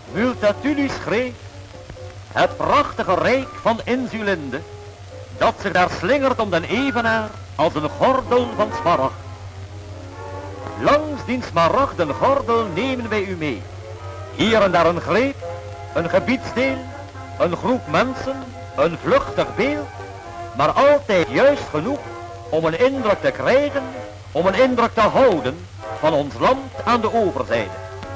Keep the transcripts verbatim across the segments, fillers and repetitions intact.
Multatuli schreef het prachtige rijk van Insulinde, dat zich daar slingert om den evenaar als een gordel van smaragd. Langs die smaragden gordel nemen wij u mee. Hier en daar een greep, een gebiedsdeel, een groep mensen, een vluchtig beeld, maar altijd juist genoeg om een indruk te krijgen, om een indruk te houden van ons land aan de overzijde.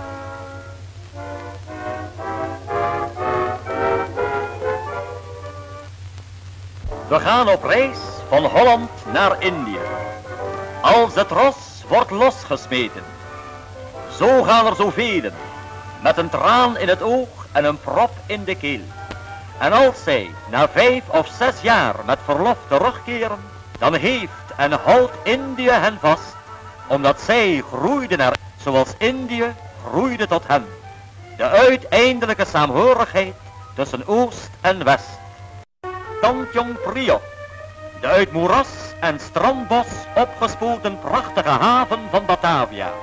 We gaan op reis van Holland naar Indië. Als het ros wordt losgesmeten, zo gaan er zoveel, met een traan in het oog en een prop in de keel. En als zij na vijf of zes jaar met verlof terugkeren, dan heeft en houdt Indië hen vast, omdat zij groeiden naar zoals Indië groeide tot hen. De uiteindelijke saamhorigheid tussen Oost en West. Tanjong Priok, de uit moeras en strandbos opgespoten prachtige haven van Batavia.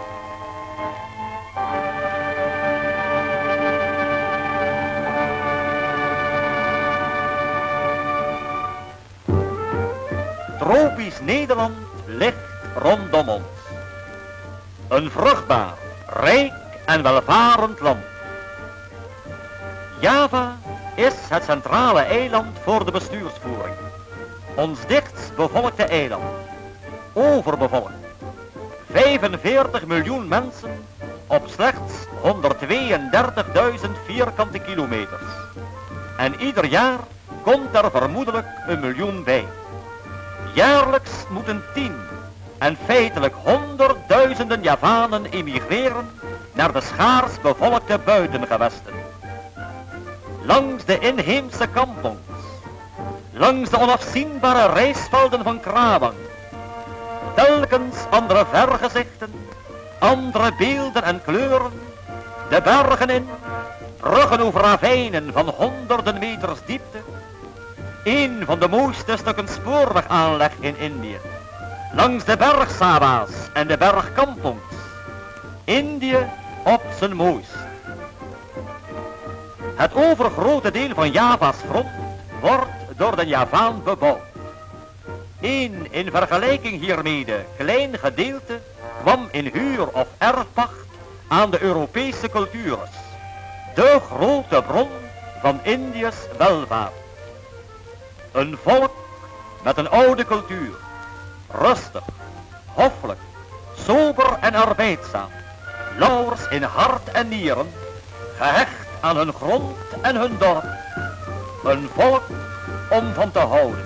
Tropisch Nederland ligt rondom ons. Een vruchtbaar, rijk en welvarend land. Java is het centrale eiland voor de bestuursvoering. Ons dichtst bevolkte eiland. Overbevolkt. vijfenveertig miljoen mensen op slechts honderdtweeëndertigduizend vierkante kilometers. En ieder jaar komt er vermoedelijk een miljoen bij. Jaarlijks moeten tien en feitelijk honderdduizenden Javanen emigreren naar de schaars bevolkte buitengewesten. Langs de inheemse kampongs, langs de onafzienbare reisvelden van Krabang, telkens andere vergezichten, andere beelden en kleuren, de bergen in, bruggen over ravijnen van honderden meters diepte, een van de mooiste stukken spoorwegaanleg in Indië, langs de bergsaba's en de bergkampongs, Indië op zijn mooist. Het overgrote deel van Java's front wordt door de Javaan bebouwd. Eén in vergelijking hiermede klein gedeelte kwam in huur of erfpacht aan de Europese cultures. De grote bron van Indië's welvaart. Een volk met een oude cultuur. Rustig, hoffelijk, sober en arbeidzaam. Lauwers in hart en nieren. Gehecht aan hun grond en hun dorp. Een volk om van te houden.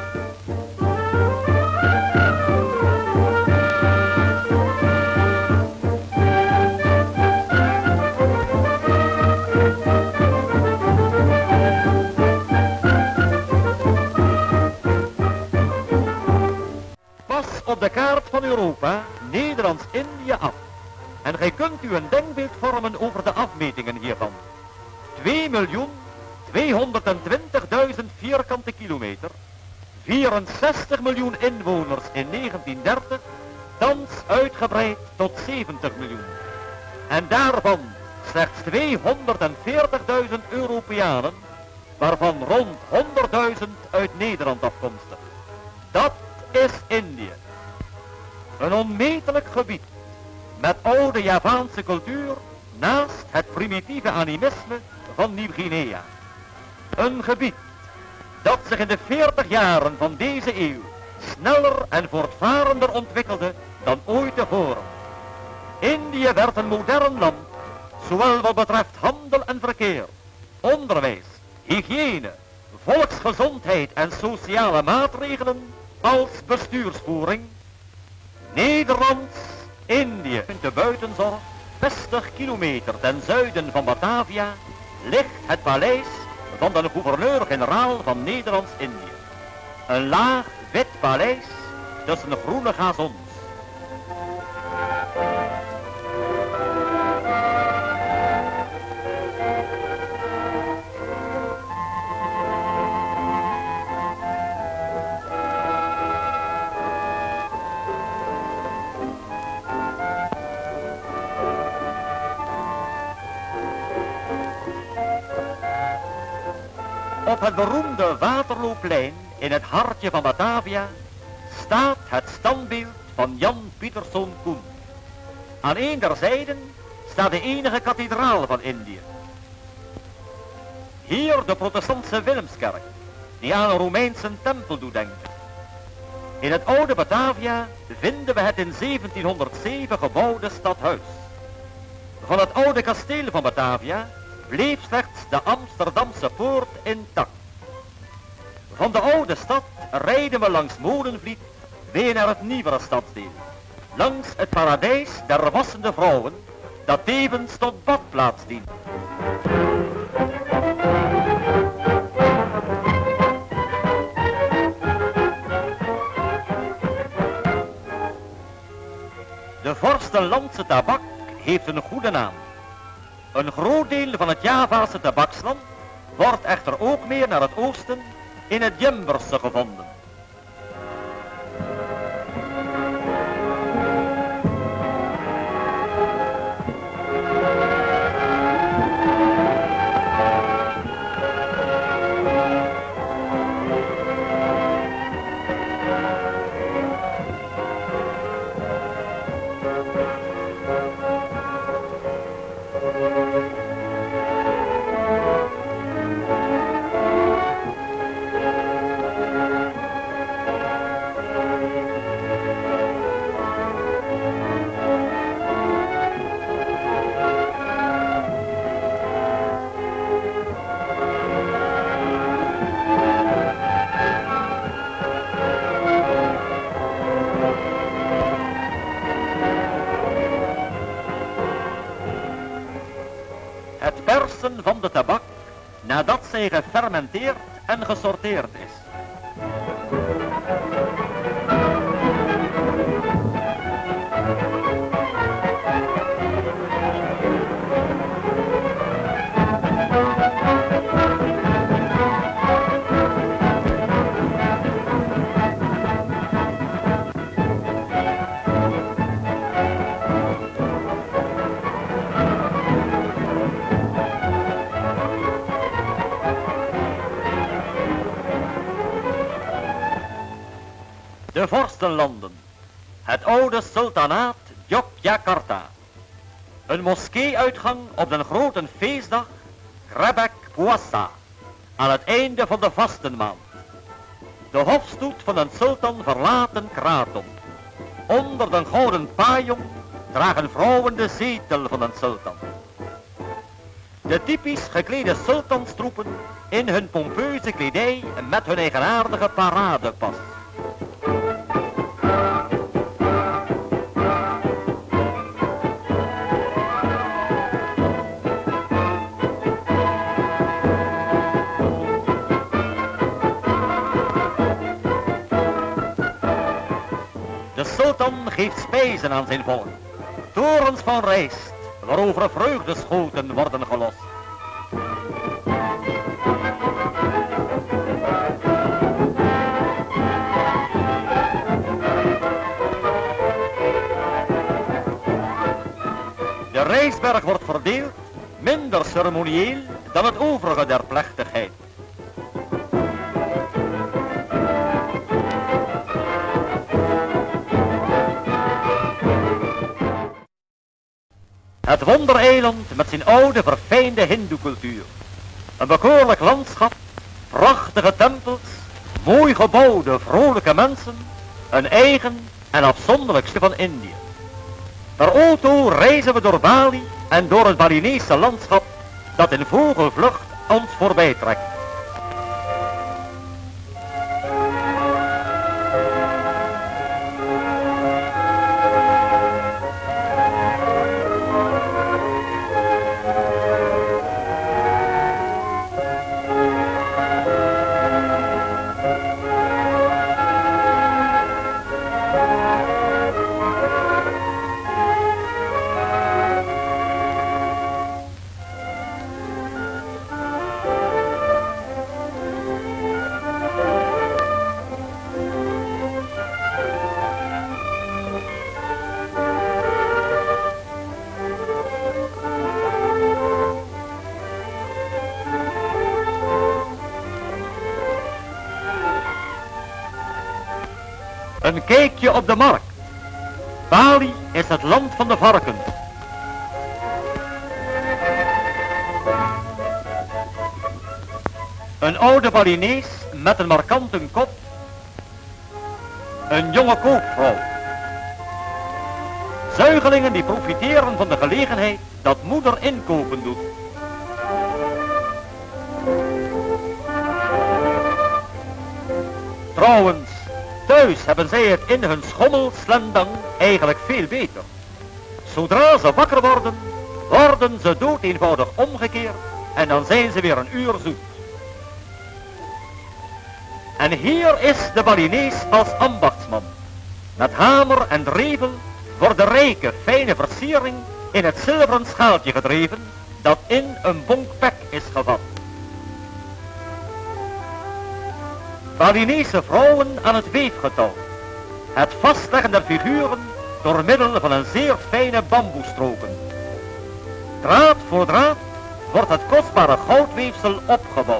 Pas op de kaart van Europa Nederlands-Indië af. En gij kunt u een denkbeeld vormen over de afmetingen hiervan. twee miljoen tweehonderdtwintigduizend vierkante kilometer, vierenzestig miljoen inwoners in negentien dertig, thans uitgebreid tot zeventig miljoen. En daarvan slechts tweehonderdveertigduizend Europeanen, waarvan rond honderdduizend uit Nederland afkomstig. Dat is Indië. Een onmetelijk gebied met oude Javaanse cultuur naast het primitieve animisme van Nieuw-Guinea. Een gebied dat zich in de veertig jaren van deze eeuw sneller en voortvarender ontwikkelde dan ooit tevoren. Indië werd een modern land, zowel wat betreft handel en verkeer, onderwijs, hygiëne, volksgezondheid en sociale maatregelen als bestuursvoering. Nederlands-Indië, de buitenzorg, zestig kilometer ten zuiden van Batavia, ligt het paleis van de gouverneur-generaal van Nederlands-Indië. Een laag wit paleis tussen groene gazons. Op het beroemde Waterloopplein in het hartje van Batavia staat het standbeeld van Jan Pieterszoon Koen. Aan een der zijden staat de enige kathedraal van Indië. Hier de protestantse Willemskerk, die aan een Romeinse tempel doet denken. In het oude Batavia vinden we het in zeventienhonderdzeven gebouwde stadhuis. Van het oude kasteel van Batavia bleef slechts de Amsterdamse poort intact. Van de oude stad rijden we langs Molenvliet weer naar het nieuwere stadsdeel. Langs het paradijs der wassende vrouwen, dat tevens tot badplaats dient. De vorstenlandse tabak heeft een goede naam. Een groot deel van het Javaanse tabaksland wordt echter ook meer naar het oosten in het Jemberse gevonden. Het persen van de tabak nadat zij gefermenteerd en gesorteerd is. De vorstenlanden, het oude sultanaat Jogjakarta. Een moskee-uitgang op de grote feestdag Grebek Puasa, aan het einde van de vastenmaand. De hofstoet van een sultan verlaten Kraton. Onder de gouden pajong dragen vrouwen de zetel van een sultan. De typisch geklede sultanstroepen in hun pompeuze kledij met hun eigenaardige paradepas. De sultan geeft spijzen aan zijn volk, torens van rijst, waarover vreugdeschoten worden gelost. De rijstberg wordt verdeeld, minder ceremonieel dan het overige der plechtigheid. Het wondereiland met zijn oude verfijnde hindoecultuur. Een bekoorlijk landschap, prachtige tempels, mooi gebouwde vrolijke mensen, een eigen en afzonderlijkste van Indië. Per auto reizen we door Bali en door het Balinese landschap dat in vogelvlucht ons voorbij trekt. Een kijkje op de markt. Bali is het land van de varkens. Een oude Balinees met een markante kop. Een jonge koopvrouw. Zuigelingen die profiteren van de gelegenheid dat moeder inkopen doet. Trouwens, thuis hebben zij het in hun schommelslendang eigenlijk veel beter. Zodra ze wakker worden, worden ze dood eenvoudig omgekeerd en dan zijn ze weer een uur zoet. En hier is de Balinees als ambachtsman. Met hamer en drevel wordt de rijke, fijne versiering in het zilveren schaaltje gedreven dat in een bonk pek is gevat. Balinese vrouwen aan het weefgetouw. Het vastleggen der figuren door middel van een zeer fijne bamboestroken. Draad voor draad wordt het kostbare goudweefsel opgebouwd.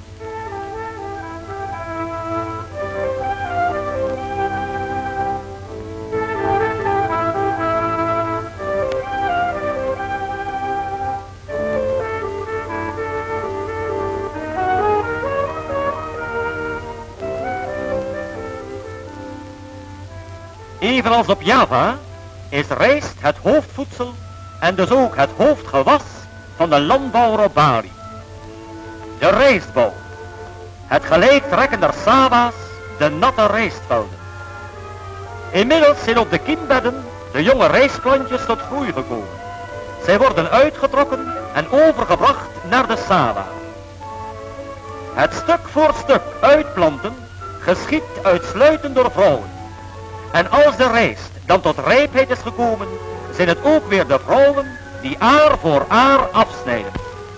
Evenals op Java is rijst het hoofdvoedsel en dus ook het hoofdgewas van de landbouwer op Bali. De rijstbouw. Het gelijktrekken der sawa's, de natte rijstvelden. Inmiddels zijn op de kiembedden de jonge rijstplantjes tot groei gekomen. Zij worden uitgetrokken en overgebracht naar de sawa. Het stuk voor stuk uitplanten geschiet uitsluitend door vrouwen. En als de rijst dan tot rijpheid is gekomen, zijn het ook weer de vrouwen die aar voor aar afsnijden.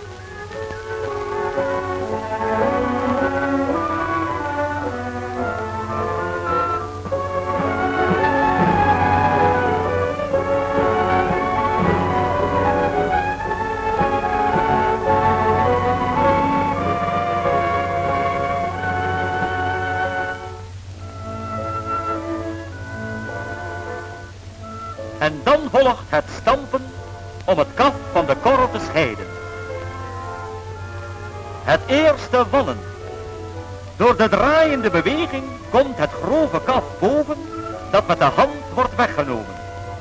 En dan volgt het stampen om het kaf van de korrel te scheiden. Het eerste wallen. Door de draaiende beweging komt het grove kaf boven dat met de hand wordt weggenomen.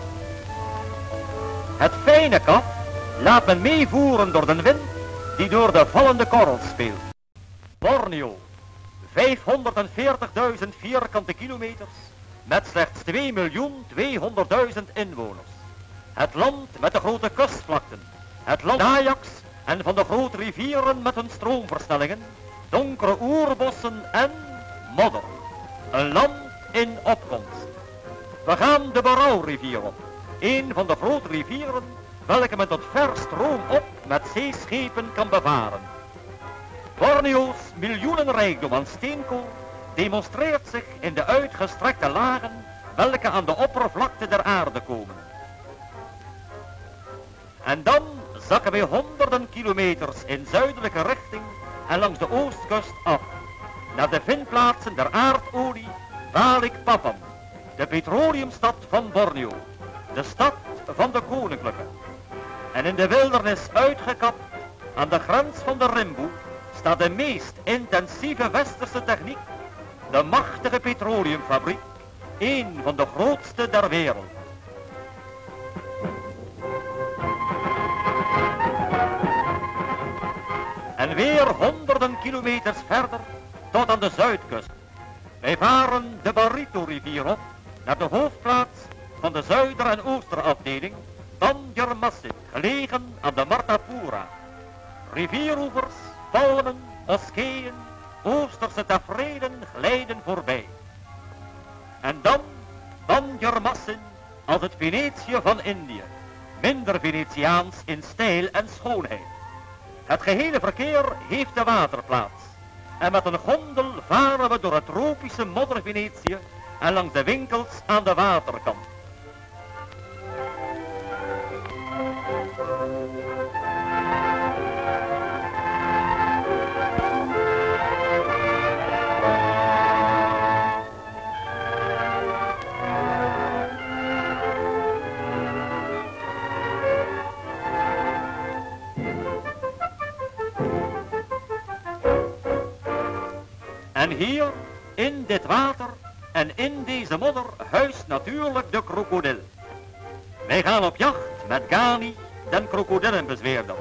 Het fijne kaf laat men meevoeren door de wind die door de vallende korrel speelt. Borneo, vijfhonderdveertigduizend vierkante kilometers. Met slechts twee miljoen tweehonderdduizend inwoners. Het land met de grote kustvlakten. Het land Ajax en van de grote rivieren met hun stroomversnellingen. Donkere oerbossen en modder. Een land in opkomst. We gaan de Borobudur op. Een van de grote rivieren welke men tot ver stroom op met zeeschepen kan bevaren. Borneo's miljoenenrijkdom aan steenkool demonstreert zich in de uitgestrekte lagen welke aan de oppervlakte der aarde komen. En dan zakken wij honderden kilometers in zuidelijke richting en langs de oostkust af, naar de vindplaatsen der aardolie Balikpapan, de petroleumstad van Borneo, de stad van de koninklijke. En in de wildernis uitgekapt, aan de grens van de Rimboe, staat de meest intensieve westerse techniek, de machtige petroleumfabriek, een van de grootste der wereld. En weer honderden kilometers verder tot aan de zuidkust. Wij varen de Barito-rivier op naar de hoofdplaats van de zuider- en oosterafdeling, Banjarmasin, gelegen aan de Martapura. Rivieroevers, palmen, moskeeën, oosterse tafereelen glijden voorbij. En dan Banjarmasin als het Venetië van Indië, minder Venetiaans in stijl en schoonheid. Het gehele verkeer heeft de waterplaats. En met een gondel varen we door het tropische modder Venetië en langs de winkels aan de waterkant. En hier, in dit water en in deze modder, huist natuurlijk de krokodil. Wij gaan op jacht met Ghani, den krokodillenbezweerder.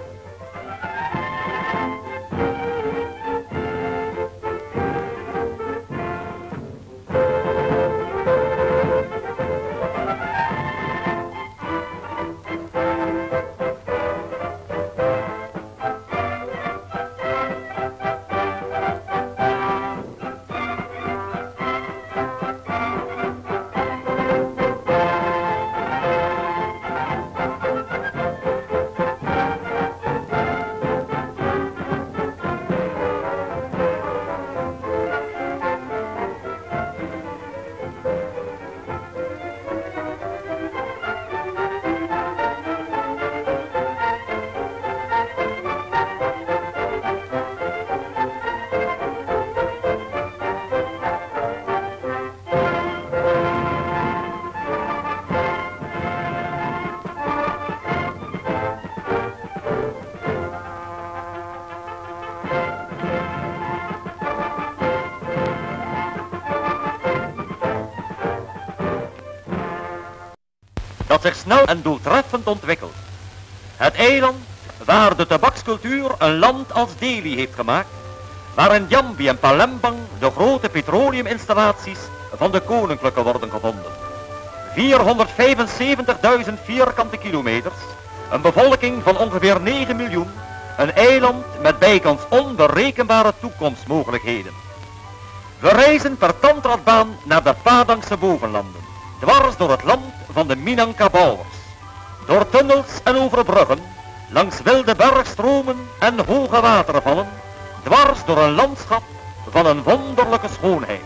Dat zich snel en doeltreffend ontwikkelt. Het eiland waar de tabakscultuur een land als Delhi heeft gemaakt, waar in Jambi en Palembang de grote petroleuminstallaties van de koninklijke worden gevonden. vierhonderdvijfenzeventigduizend vierkante kilometers, een bevolking van ongeveer negen miljoen, een eiland met bijkans onberekenbare toekomstmogelijkheden. We reizen per tandradbaan naar de Padangse bovenlanden, dwars door het land van de Minangkabauers, door tunnels en over bruggen, langs wilde bergstromen en hoge watervallen, dwars door een landschap van een wonderlijke schoonheid.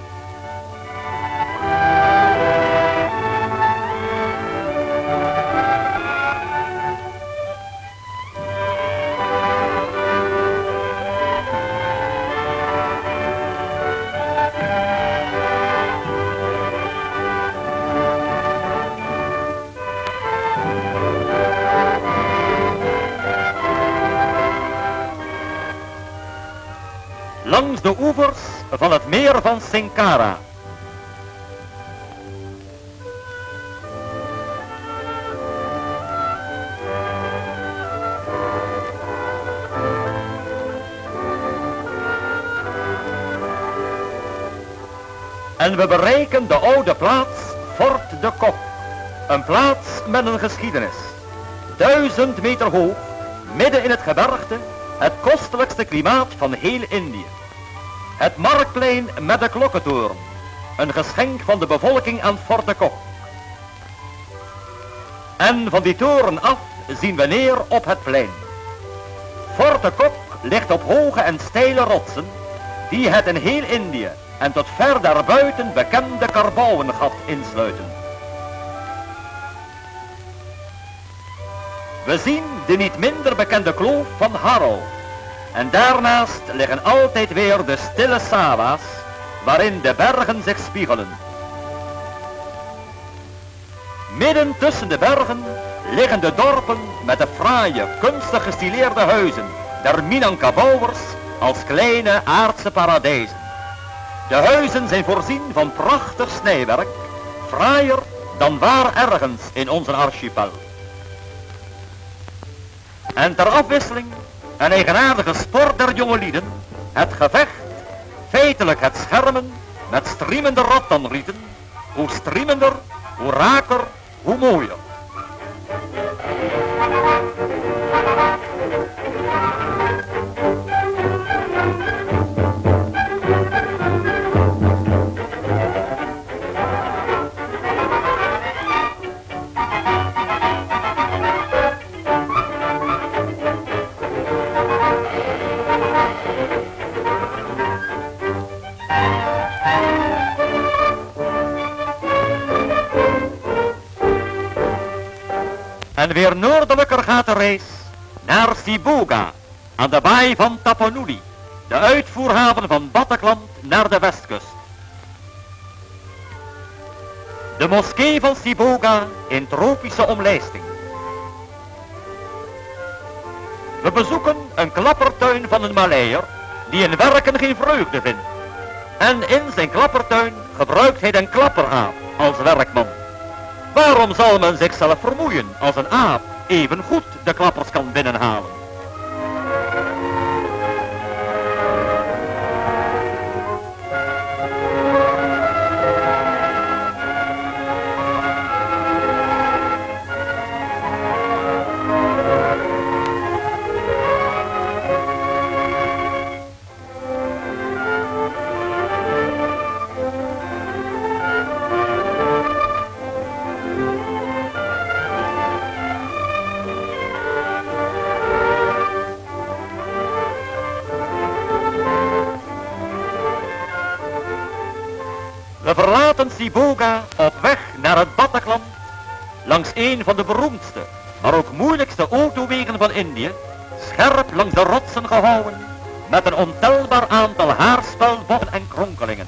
Langs de oevers van het meer van Singkara. En we bereiken de oude plaats Fort de Kok, een plaats met een geschiedenis. Duizend meter hoog, midden in het gebergte, het kostelijkste klimaat van heel Indië. Het marktplein met de klokkentoren, een geschenk van de bevolking aan Fort de Kok. En van die toren af zien we neer op het plein. Fort de Kok ligt op hoge en steile rotsen, die het in heel Indië en tot ver daarbuiten bekende Karbouwengat insluiten. We zien de niet minder bekende kloof van Harrow. En daarnaast liggen altijd weer de stille Sawa's, waarin de bergen zich spiegelen. Midden tussen de bergen liggen de dorpen met de fraaie, kunstig gestileerde huizen der Minangkabauers als kleine aardse paradijzen. De huizen zijn voorzien van prachtig snijwerk, fraaier dan waar ergens in onze archipel. En ter afwisseling een eigenaardige sport der jongelieden, het gevecht, feitelijk het schermen met striemende rattanrieten, hoe striemender, hoe raker, hoe mooier. En weer noordelijker gaat de reis naar Siboga, aan de baai van Tapanuli, de uitvoerhaven van Bataclan naar de westkust. De moskee van Siboga in tropische omlijsting. We bezoeken een klappertuin van een Maleier die in werken geen vreugde vindt. En in zijn klappertuin gebruikt hij den klapperaap als werkman. Waarom zal men zichzelf vermoeien als een aap even goed de klappers kan binnenhalen? We verlaten Siboga op weg naar het Bataclan, langs een van de beroemdste, maar ook moeilijkste autowegen van Indië, scherp langs de rotsen gehouwen, met een ontelbaar aantal haarspelbochten en kronkelingen.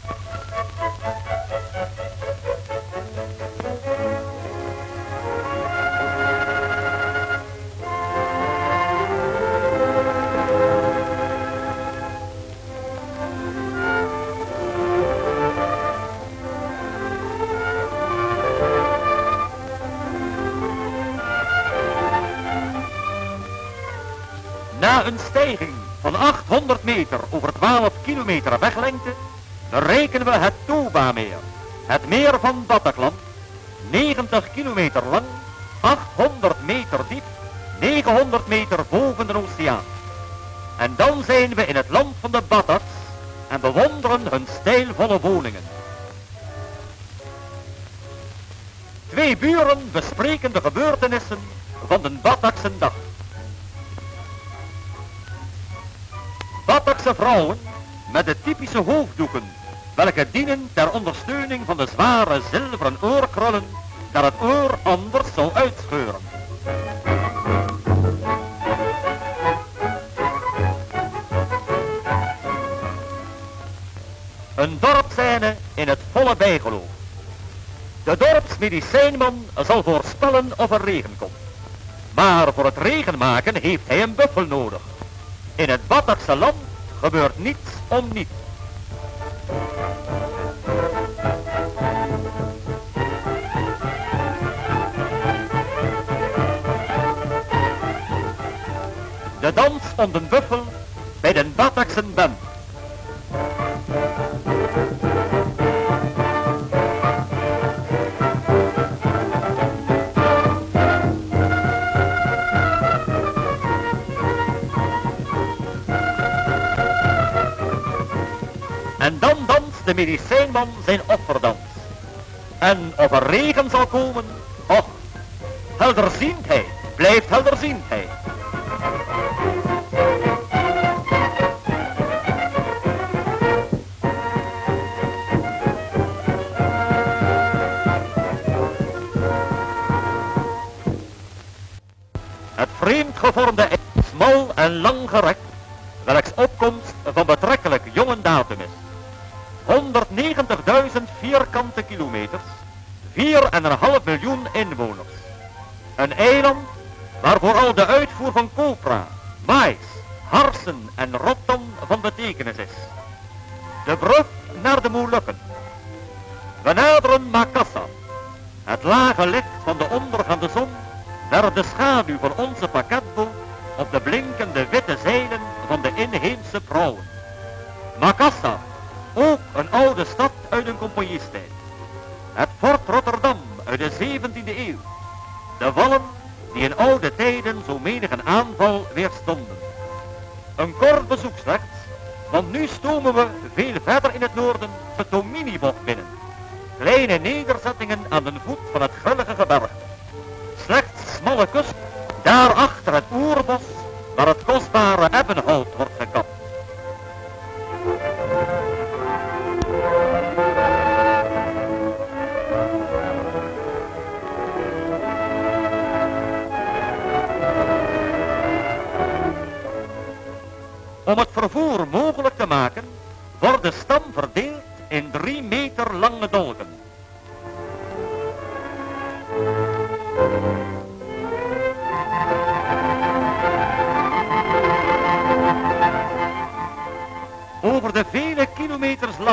Na een stijging van achthonderd meter over twaalf kilometer weglengte berekenen we het Toba-meer, het meer van Bataclan, negentig kilometer lang, achthonderd meter diep, negenhonderd meter boven de oceaan. En dan zijn we in het land van de Bataks en bewonderen hun stijlvolle woningen. Twee buren bespreken de gebeurtenissen van de Batakse dag. Batakse vrouwen met de typische hoofddoeken, welke dienen ter ondersteuning van de zware zilveren oorkrullen, dat het oor anders zou uitscheuren. Een dorpscène in het volle bijgeloof. De dorpsmedicijnman zal voorspellen of er regen komt. Maar voor het regen maken heeft hij een buffel nodig. In het Batakse land gebeurt niets om niets. De dans om de buffel bij de Batakse band. En dan danst de medicijnman zijn offerdans. En of er regen zal komen, och, helderziendheid blijft helderziendheid. Het vreemd gevormde ei, smal en lang gerekt, welks opkomst van betrekkelijk jonge datum is. honderdnegentigduizend vierkante kilometers, vier komma vijf miljoen inwoners. Een eiland waar vooral de uitvoer van copra, mais, harsen en rottan van betekenis is. De brug naar de Molucca. We naderen Makassar. Het lage licht van de ondergaande zon werpt de schaduw van onze pakketboot op de blinkende witte zeilen van de inheemse vrouwen. Makassar, ook een oude stad uit een compagniestijd. Het fort Rotterdam uit de zeventiende eeuw. De wallen die in oude tijden zo menigen aanval weerstonden. Een kort bezoek slechts, want nu stomen we veel verder in het noorden de Tomini-bocht binnen. Kleine nederzettingen aan de voet van het grillige gebergte. Slechts smalle kust, daarachter het oerbos waar het kostbare ebbenhout wordt gekapt. Om het vervoer mogelijk te maken, wordt de stam verdeeld in drie meter lange dolken. Over de vele kilometers lang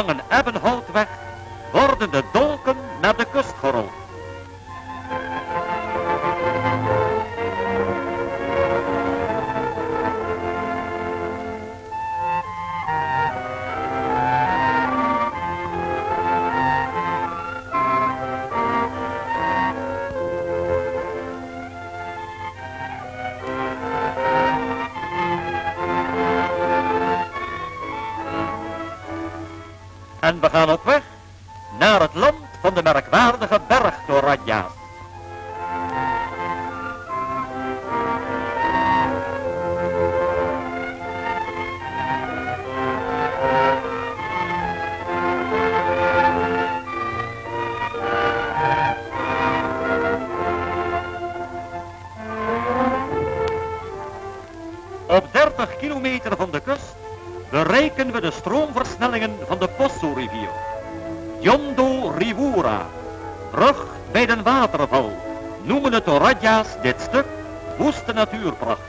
En we gaan op weg naar het land van de merkwaardige bergtoradja's. Op dertig kilometer van de kust bereiken we de stroomversnellingen van de Poso-rivier. Jondo Rivura, brug bij den waterval, noemen de Toradja's dit stuk woeste natuurpracht.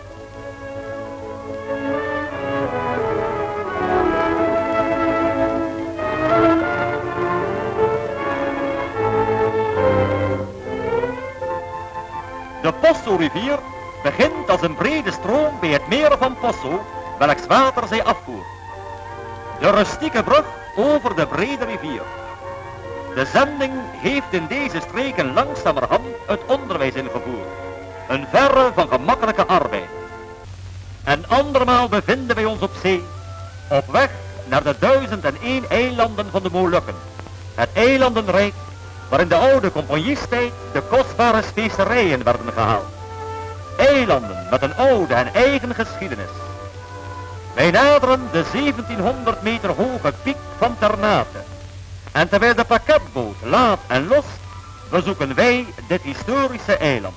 De Poso-rivier begint als een brede stroom bij het meer van Poso, welks water zij afvoert. De rustieke brug over de brede rivier. De zending heeft in deze streken langzamerhand het onderwijs ingevoerd. Een verre van gemakkelijke arbeid. En andermaal bevinden wij ons op zee, op weg naar de duizend en één eilanden van de Molukken. Het eilandenrijk waarin de oude compagniestijd de kostbare specerijen werden gehaald. Eilanden met een oude en eigen geschiedenis. Wij naderen de zeventienhonderd meter hoge piek van Ternate. En terwijl de pakketboot laat en lost, bezoeken wij dit historische eiland.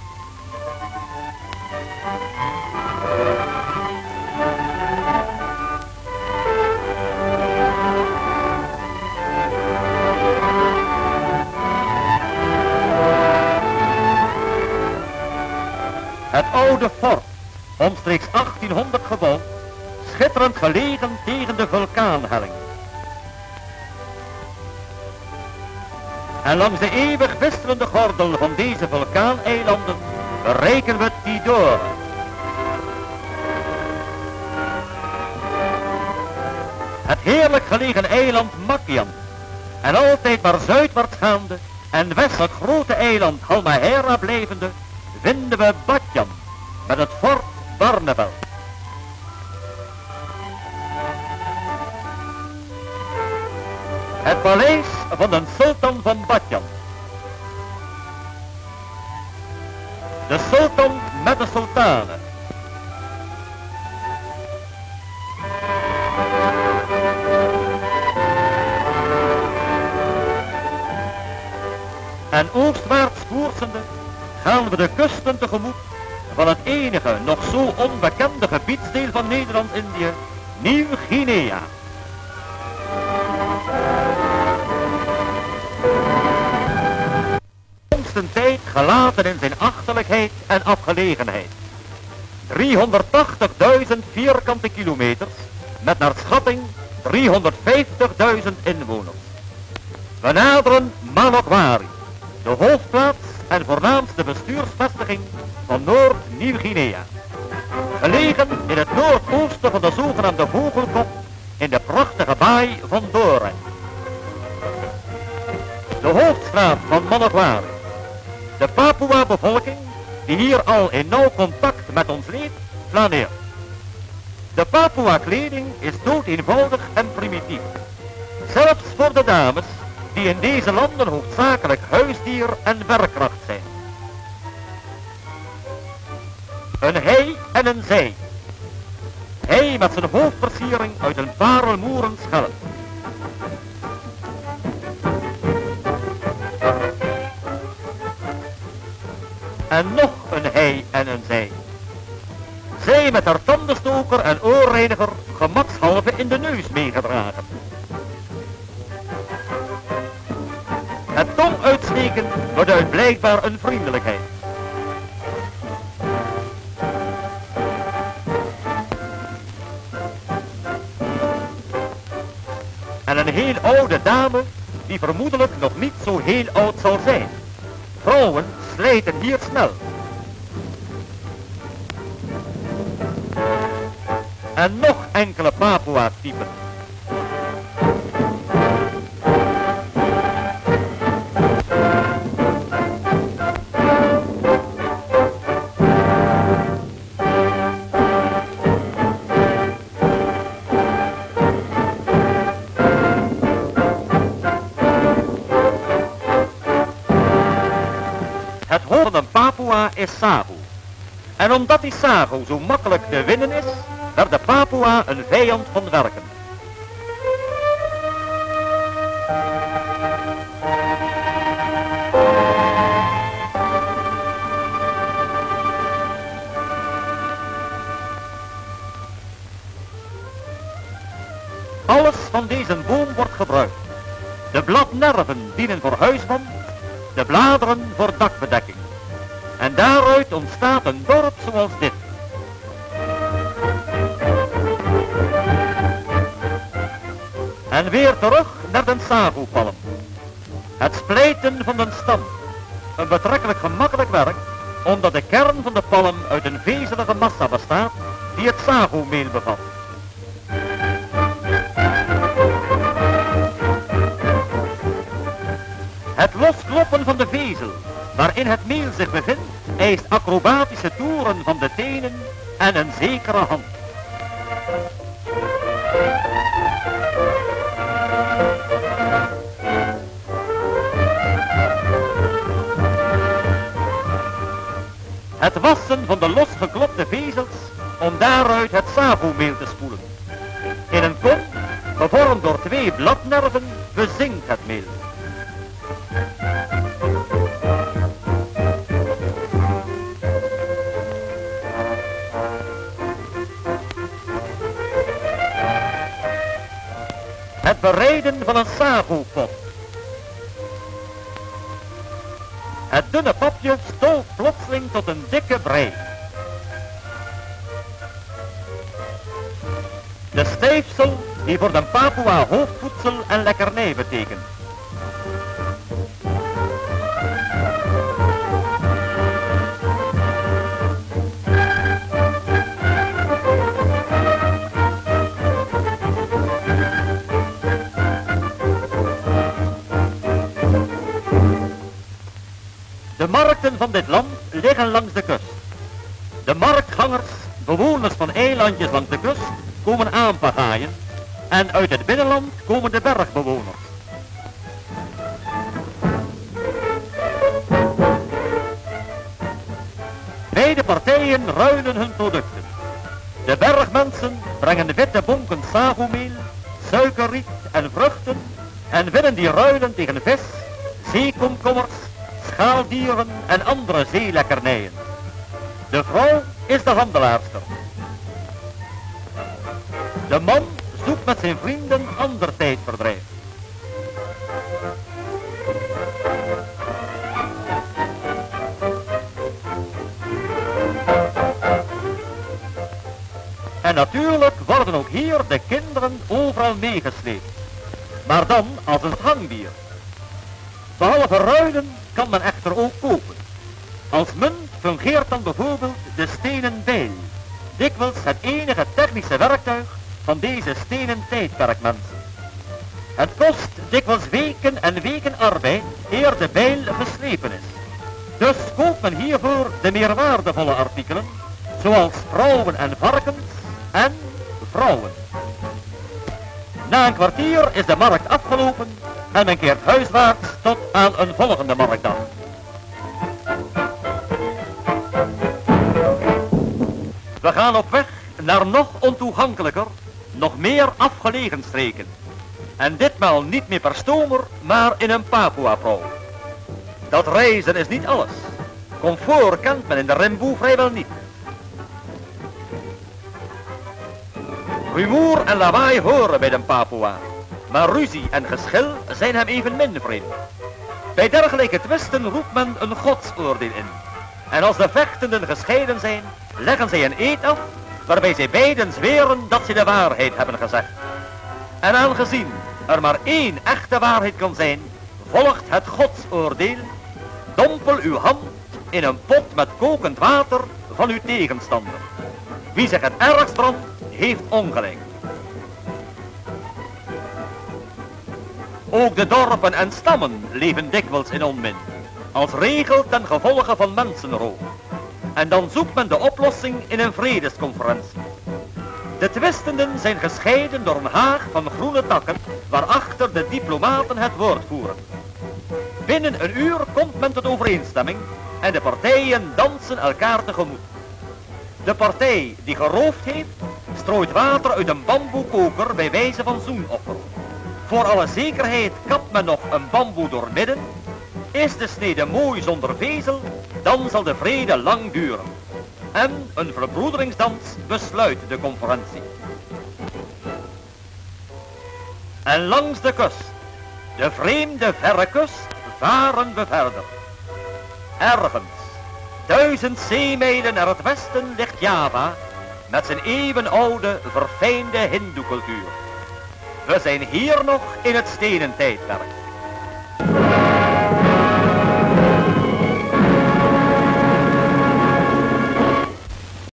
Het oude fort, omstreeks achttienhonderd gebouwd, schitterend gelegen tegen de vulkaanhelling. En langs de eeuwig wisselende gordel van deze vulkaaneilanden bereiken we Tidore. Het heerlijk gelegen eiland Makian. En altijd maar zuidwaarts gaande en westelijk grote eiland Halmahera blijvende, vinden we Batjan met het fort Barneveld. Het paleis van de sultan van Batjan. De sultan met de sultane. En oostwaarts koersende gaan we de kusten tegemoet van het enige nog zo onbekende gebiedsdeel van Nederlands-Indië, Nieuw-Guinea. Een tijd gelaten in zijn achterlijkheid en afgelegenheid. driehonderdtachtigduizend vierkante kilometers met naar schatting driehonderdvijftigduizend inwoners. We naderen Manokwari, de hoofdplaats en voornaamste bestuursvestiging van Noord-Nieuw-Guinea. Gelegen in het noordoosten van de zogenaamde Vogelkop in de prachtige baai van Oranje. De hoofdstraat van Manokwari. De Papua-bevolking, die hier al in nauw contact met ons leeft, flaneert. De Papua-kleding is doodeenvoudig en primitief. Zelfs voor de dames, die in deze landen hoofdzakelijk huisdier en werkkracht zijn. Een hij en een zij. Hij met zijn hoofdversiering uit een parelmoeren schelp. En nog een hij en een zij. Zij met haar tandenstoker en oorreiniger gemakshalve in de neus meegedragen. Het tong uitsteken beduidt blijkbaar een vriendelijkheid. En een heel oude dame die vermoedelijk nog niet zo heel oud zal zijn. Vrouwen slijten hier snel. En nog enkele Papua-typen. is sago. En omdat die sago zo makkelijk te winnen is, werd de Papua een vijand van werken. Alles van deze boom wordt gebruikt. De bladnerven dienen voor huisband, de bladeren voor dakbedekking. En daaruit ontstaat een dorp zoals dit. En weer terug naar de sago-palm. Het splijten van de stam. Een betrekkelijk gemakkelijk werk, omdat de kern van de palm uit een vezelige massa bestaat die het sago-meel bevat. Het loskloppen van de vezel, waarin het meel zich bevindt, eist acrobatische toeren van de tenen en een zekere hand. Het wassen van de losgeklopte vezels om daaruit het sago-meel te spoelen. In een kom, gevormd door twee bladnerven, bezinkt het meel. Het bereiden van een sago-pot. Het dunne papje stolt plotseling tot een dikke brei. De stijfsel die voor de Papua hoofdvoedsel en lekkernij betekent. De markten van dit land liggen langs de kust. De marktgangers, bewoners van eilandjes langs de kust, komen aanpagaaien en uit het binnenland komen de bergbewoners. Beide partijen ruilen hun producten. De bergmensen brengen witte bonken sago-meel, suikerriet en vruchten en winnen die ruilen tegen vis, zeekomkommers, schaaldieren en andere zeelekkernijen. De vrouw is de handelaarster. De man zoekt met zijn vrienden ander tijdverdrijf. En natuurlijk worden ook hier de kinderen overal meegesleept. Maar dan als een hangbier. Behalve ruilen kan men echter ook kopen. Als munt fungeert dan bijvoorbeeld de stenen bijl. Dikwijls het enige technische werktuig van deze stenen tijdperkmensen. Het kost dikwijls weken en weken arbeid eer de bijl geslepen is. Dus koopt men hiervoor de meer waardevolle artikelen, zoals vrouwen en varkens en vrouwen. Na een kwartier is de markt afgelopen en men keert huiswaarts tot aan een volgende marktdag. We gaan op weg naar nog ontoegankelijker, nog meer afgelegen streken. En ditmaal niet meer per stomer, maar in een Papua-prauw. Dat reizen is niet alles. Comfort kent men in de Rimboe vrijwel niet. Rumoer en lawaai horen bij de Papua, maar ruzie en geschil zijn hem evenmin vreemd. Bij dergelijke twisten roept men een godsoordeel in. En als de vechtenden gescheiden zijn, leggen zij een eed af, waarbij zij beiden zweren dat zij de waarheid hebben gezegd. En aangezien er maar één echte waarheid kan zijn, volgt het godsoordeel: dompel uw hand in een pot met kokend water van uw tegenstander. Wie zich het ergst brandt, heeft ongelijk. Ook de dorpen en stammen leven dikwijls in onmin, als regel ten gevolge van mensenroof. En dan zoekt men de oplossing in een vredesconferentie. De twistenden zijn gescheiden door een haag van groene takken, waarachter de diplomaten het woord voeren. Binnen een uur komt men tot overeenstemming en de partijen dansen elkaar tegemoet. De partij die geroofd heeft, strooit water uit een bamboekoker bij wijze van zoenoffer. Voor alle zekerheid kapt men nog een bamboe doormidden. Is de snede mooi zonder vezel, dan zal de vrede lang duren. En een verbroederingsdans besluit de conferentie. En langs de kust, de vreemde verre kust, varen we verder. Ergens, duizend zeemijlen naar het westen ligt Java, met zijn eeuwenoude, verfijnde hindoecultuur. We zijn hier nog in het stenen tijdperk.